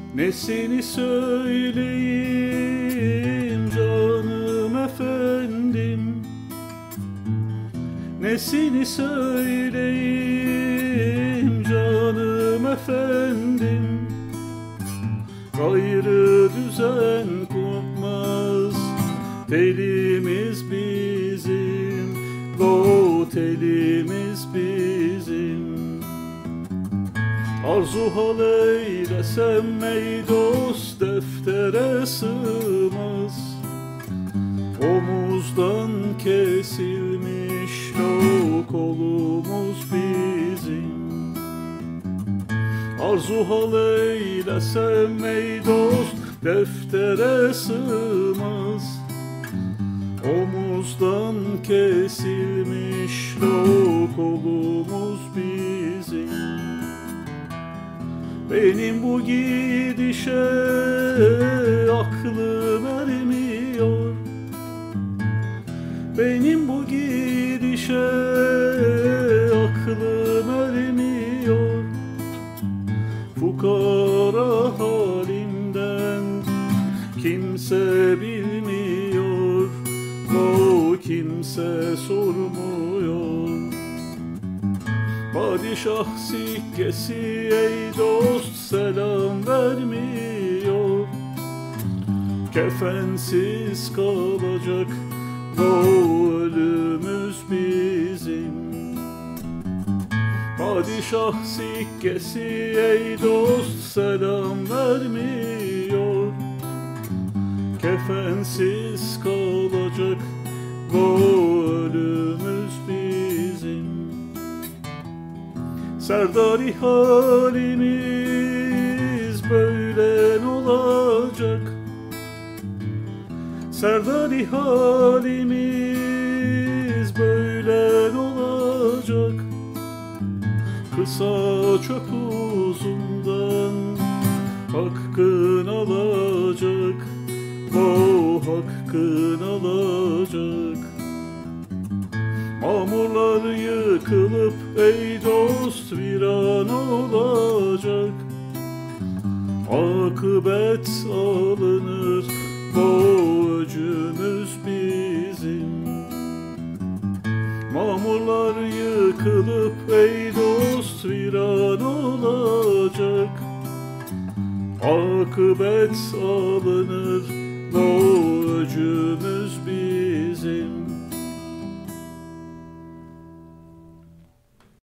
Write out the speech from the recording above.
Nesini söyleyeyim canım efendim, nesini söyleyeyim canım efendim. Gayrı düzen kopmaz telimiz bizim, o telimiz bizim. Arzu hal eylesem ey dost deftere sığmaz, omuzdan kesilmiş o kolumuz bizim. Arzu hal eylesem ey dost deftere sığmaz, omuzdan kesilmiş o kolumuz bizim. Benim bu gidişe aklım ermiyor, benim bu gidişe aklım ermiyor. Fukara halimden kimse bilmiyor, o kimse sormuyor. Padişah sikkesi ey dost selam vermiyor, kefensiz kalacak o ölümüz bizim. Padişah sikkesi ey dost selam vermiyor, kefensiz kalacak o ölümüz bizim. Serdari halimiz böyle olacak, Serdari halimiz böyle olacak. Kısa çöp uzundan hakkın alacak, o hakkın alacak. Mamurlar yıkılıp ey dost viran olacak, akıbet alınır o öcümüz bizim. Mamurlar yıkılıp ey dost viran olacak, akıbet alınır o öcümüz bizim.